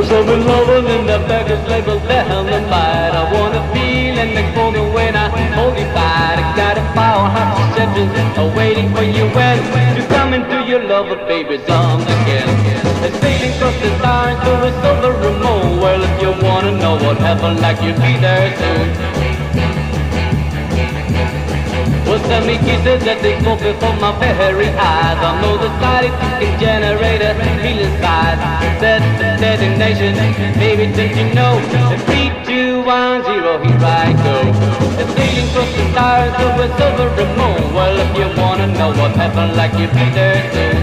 So in love in the baggage label down the bite. I wanna feel and the cold when I hold you tight. I got a powerhouse sentence waiting for you when you come into your lover baby's arms again. And sailing across the stars to a silver remote. Well, if you wanna know what happened, like you'd be there soon. Well, send me kisses that they smoke before my very eyes. I know the static can generate a feeling inside. That's the detonation, baby, don't you know? 3, 2, 1, 0, here I go. Sailing across the stars to a silver moon. Well, if you wanna know what happened, like you'd be there soon.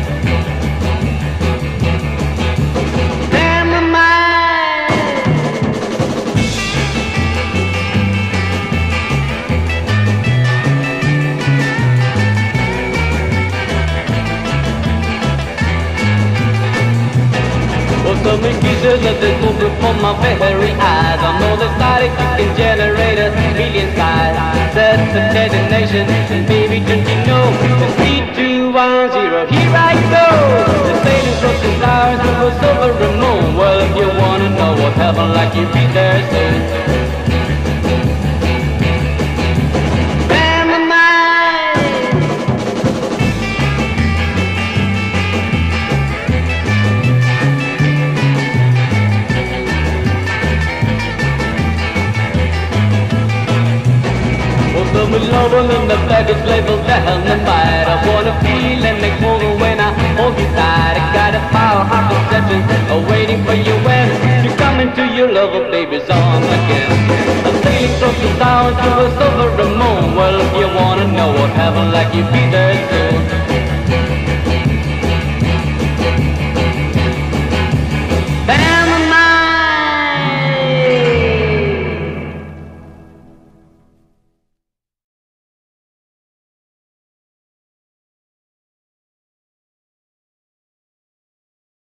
So many kisses that they go before my very eyes. I know the static you can generate a million sides. That's the detonation, and baby, don't you know? 3, 2, 1, 0, here I go. The sailing across the stars to a silver moon. Well, if you wanna know what happened, like you'd be there soon. So much love in the baggage label down the bite. I wanna feel and make more when I hold you tight. I got a powerhouse perception waiting for you when you come into your lover baby's arms again. I'm sailing across the stars to a silver moon. Well, if you wanna know what happened, like you'd be there soon.